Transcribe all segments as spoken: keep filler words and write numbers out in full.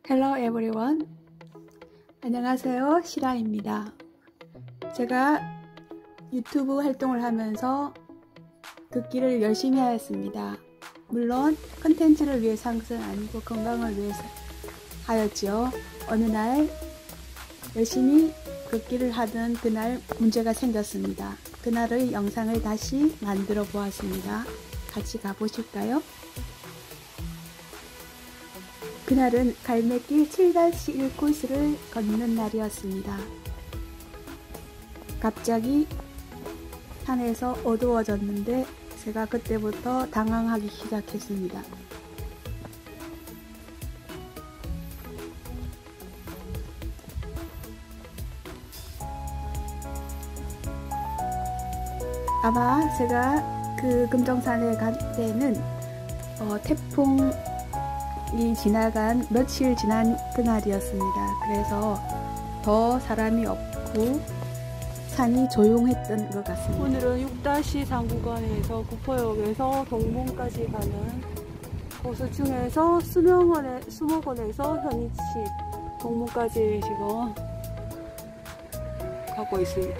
Hello everyone. 안녕하세요. 시라입니다. 제가 유튜브 활동을 하면서 걷기를 열심히 하였습니다. 물론 컨텐츠를 위해서 항상 아니고 건강을 위해서 하였지요. 어느 날 열심히 걷기를 하던 그날 문제가 생겼습니다. 그날의 영상을 다시 만들어 보았습니다. 같이 가보실까요? 그날은 갈맷길 칠 일 코스를 걷는 날이었습니다. 갑자기 산에서 어두워졌는데 제가 그때부터 당황하기 시작했습니다. 아마 제가 그 금정산에 갈 때는 어, 태풍이 지나간 며칠 지난 그날이었습니다. 그래서 더 사람이 없고 산이 조용했던 것 같습니다. 오늘은 육 삼 구간에서 구포역에서 동문까지 가는 코스 중에서 수명원에, 수목원에서 현이치 동문까지 지금 가고 있습니다.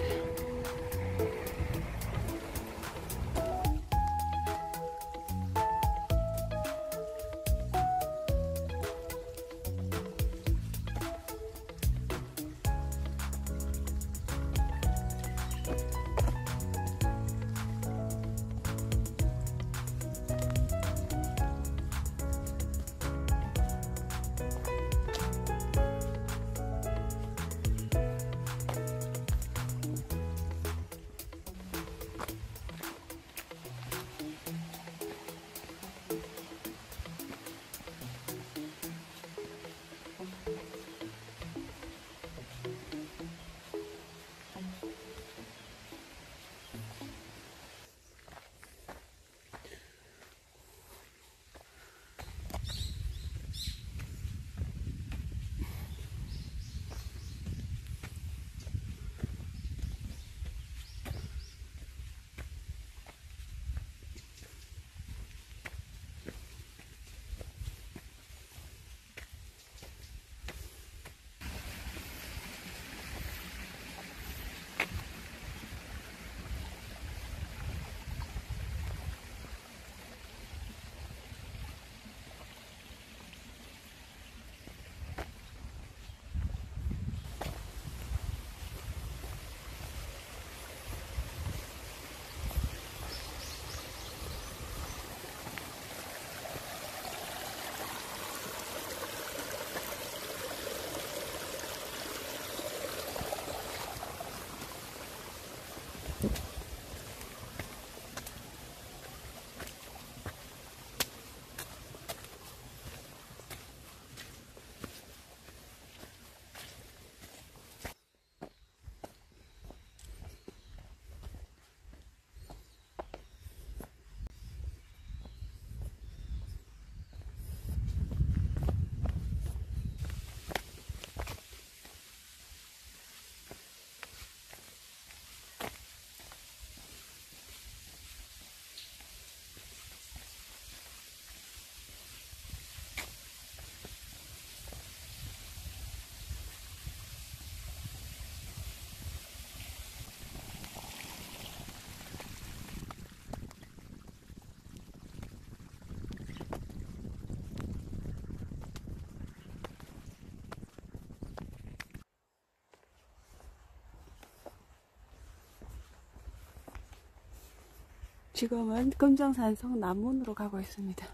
지금은 금정산성 남문으로 가고 있습니다.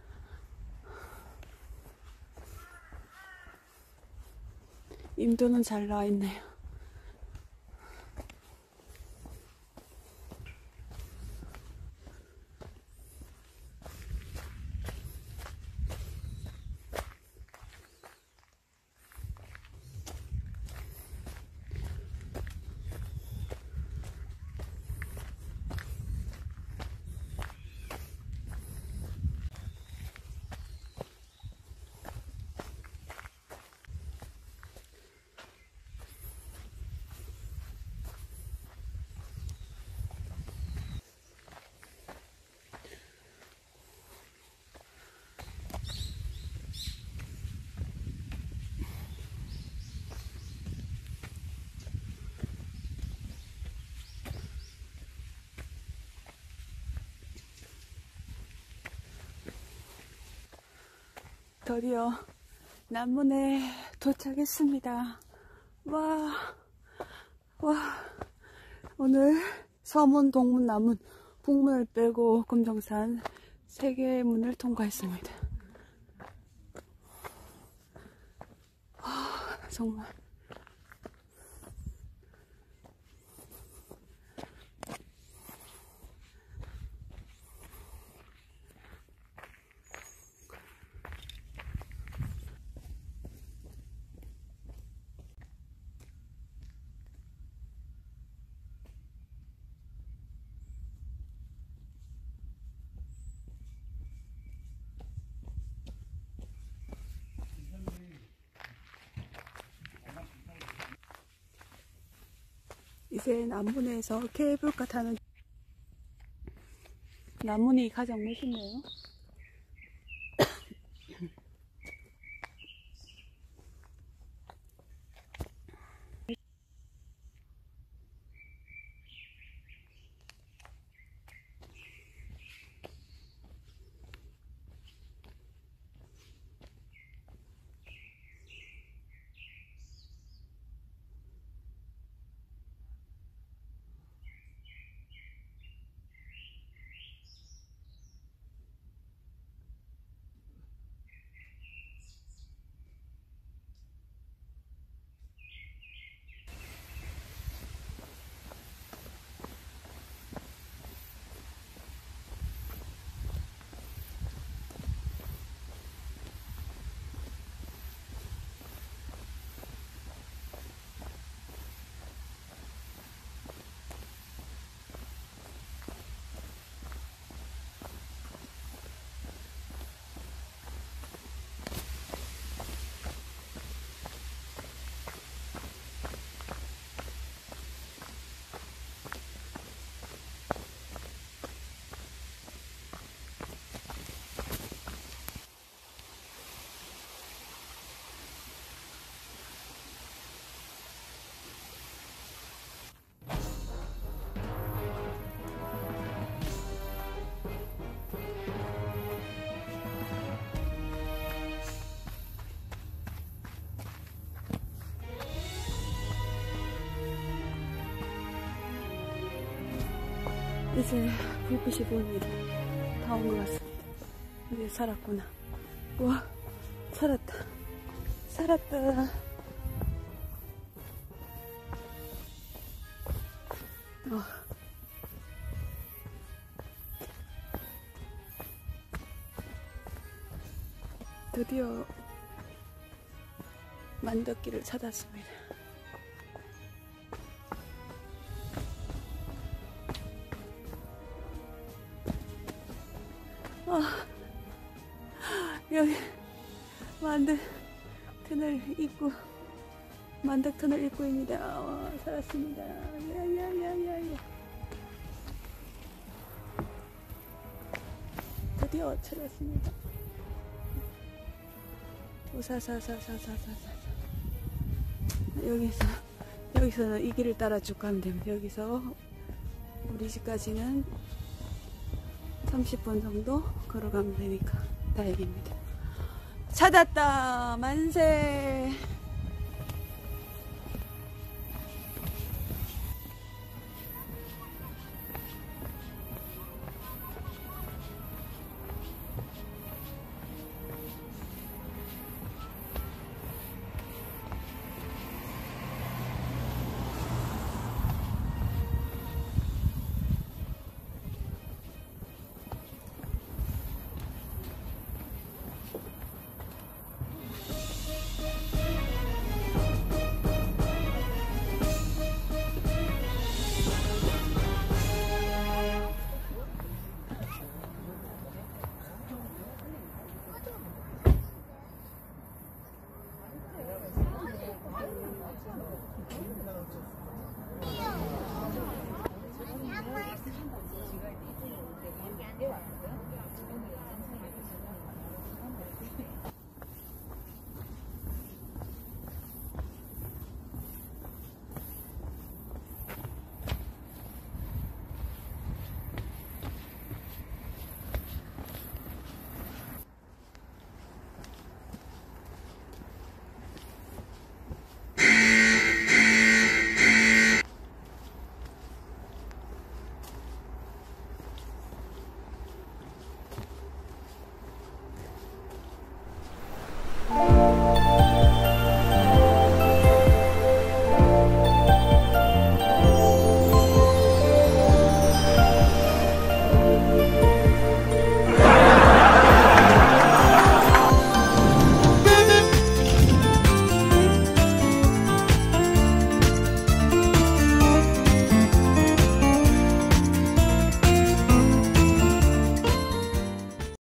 임도는 잘 나와 있네요. 드디어 남문에 도착했습니다. 와, 와, 오늘 서문, 동문, 남문, 북문을 빼고 금정산 세 개의 문을 통과했습니다. 와, 정말. 이제 남문에서 케이블카 타는 남문이 가장 멋있네요. 이제 불빛이 보입니다. 다 온 것 같습니다. 이제 살았구나. 와, 살았다. 살았다. 어. 드디어 만덕길을 찾았습니다. 아, 여기 만덕 터널 입구, 만덕 터널 입구입니다. 와, 살았습니다. 야야야야야. 드디어 찾았습니다. 우사사사사사사사. 여기서 여기서는 이 길을 따라 쭉 가면 됩니다. 여기서 우리 집까지는 삼십 분 정도 걸어가면 되니까 다행입니다. 찾았다! 만세!